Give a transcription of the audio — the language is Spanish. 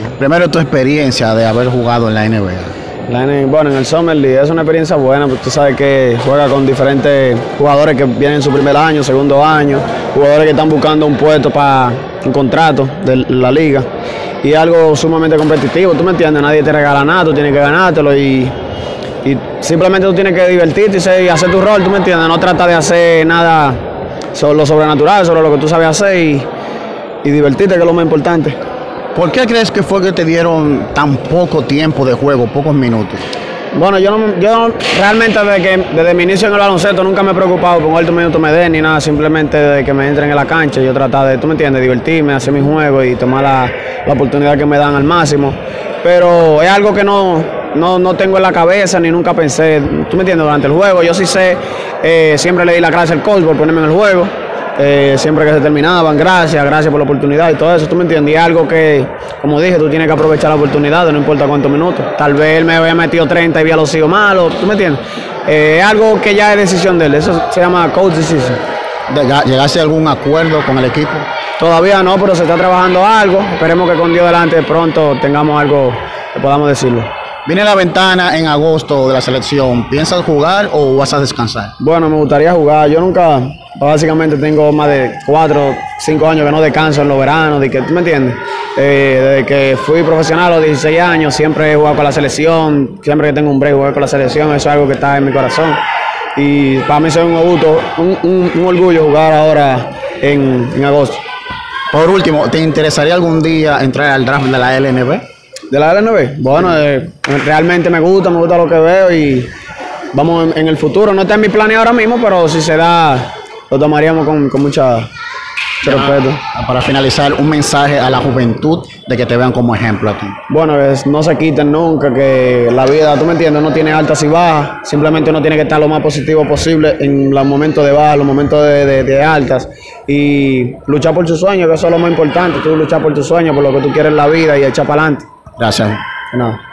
Primero, tu experiencia de haber jugado en la NBA. Bueno, en el Summer League es una experiencia buena, porque tú sabes que juega con diferentes jugadores que vienen en su primer año, segundo año, jugadores que están buscando un puesto para un contrato de la liga. Y es algo sumamente competitivo, ¿tú me entiendes? Nadie te regala nada, tú tienes que ganártelo y simplemente tú tienes que divertirte y hacer tu rol, ¿tú me entiendes? No trata de hacer nada sobre lo sobrenatural, sobre lo que tú sabes hacer y divertirte, que es lo más importante. ¿Por qué crees que fue que te dieron tan poco tiempo de juego, pocos minutos? Bueno, yo realmente desde mi inicio en el baloncesto nunca me he preocupado por cuántos minutos me den ni nada, simplemente desde que me entren en la cancha yo tratar de, tú me entiendes, divertirme, hacer mi juego y tomar la oportunidad que me dan al máximo. Pero es algo que no tengo en la cabeza ni nunca pensé, tú me entiendes, durante el juego. Yo sí sé, siempre le di la gracia al coach por ponerme en el juego. Siempre que se terminaban, gracias por la oportunidad y todo eso, tú me entiendes, y algo que, como dije, tú tienes que aprovechar la oportunidad, no importa cuántos minutos. Tal vez él me había metido 30 y había los sido malos, tú me entiendes, es algo que ya es decisión de él, eso se llama coach decision. ¿Llegaste a algún acuerdo con el equipo? Todavía no, pero se está trabajando algo, esperemos que con Dios delante pronto tengamos algo que podamos decirlo. Viene la ventana en agosto de la selección. ¿Piensas jugar o vas a descansar? Bueno, me gustaría jugar. Yo nunca, básicamente tengo más de 4 o 5 años que no descanso en los veranos, ¿tú me entiendes? Desde que fui profesional a los 16 años, siempre he jugado con la selección, siempre que tengo un break jugar con la selección, eso es algo que está en mi corazón. Y para mí es un gusto, un orgullo jugar ahora en agosto. Por último, ¿te interesaría algún día entrar al draft de la LNB? ¿De la LNB? Bueno, realmente me gusta lo que veo y vamos en el futuro. No está en mi plan ahora mismo, pero si se da, lo tomaríamos con mucho respeto. Para finalizar, un mensaje a la juventud de que te vean como ejemplo aquí. Bueno, no se quiten nunca, que la vida, tú me entiendes, no tiene altas y bajas. Simplemente uno tiene que estar lo más positivo posible en los momentos de bajas, los momentos de altas. Y luchar por tus sueños, que eso es lo más importante. Tú luchar por tus sueños, por lo que tú quieres en la vida y echar para adelante. Gracias. No.